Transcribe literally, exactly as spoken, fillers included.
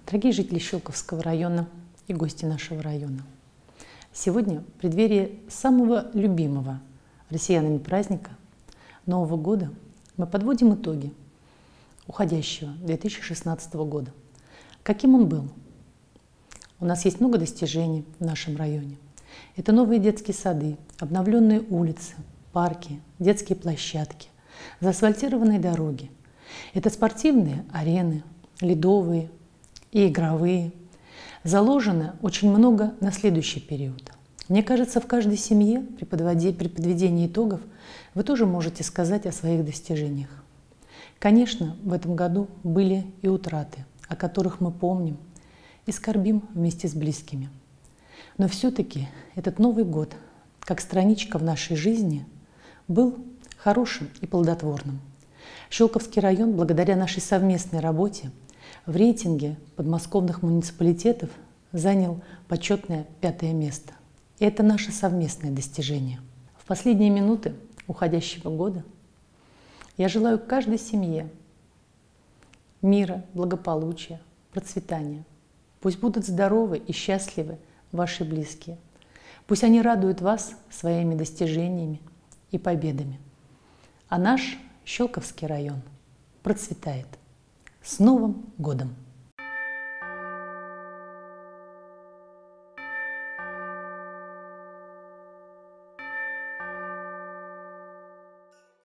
Дорогие жители Щелковского района и гости нашего района, сегодня, в преддверии самого любимого россиянами праздника Нового года, мы подводим итоги уходящего две тысячи шестнадцатого года. Каким он был? У нас есть много достижений в нашем районе. Это новые детские сады, обновленные улицы, парки, детские площадки, заасфальтированные дороги. Это спортивные арены, ледовые и игровые. Заложено очень много на следующий период. Мне кажется, в каждой семье при подводе- при подведении итогов вы тоже можете сказать о своих достижениях. Конечно, в этом году были и утраты, о которых мы помним и скорбим вместе с близкими. Но все-таки этот Новый год, как страничка в нашей жизни, был хорошим и плодотворным. Щелковский район, благодаря нашей совместной работе, в рейтинге подмосковных муниципалитетов занял почетное пятое место. И это наше совместное достижение. В последние минуты уходящего года я желаю каждой семье мира, благополучия, процветания. Пусть будут здоровы и счастливы ваши близкие. Пусть они радуют вас своими достижениями и победами. А наш Щелковский район процветает. С Новым годом!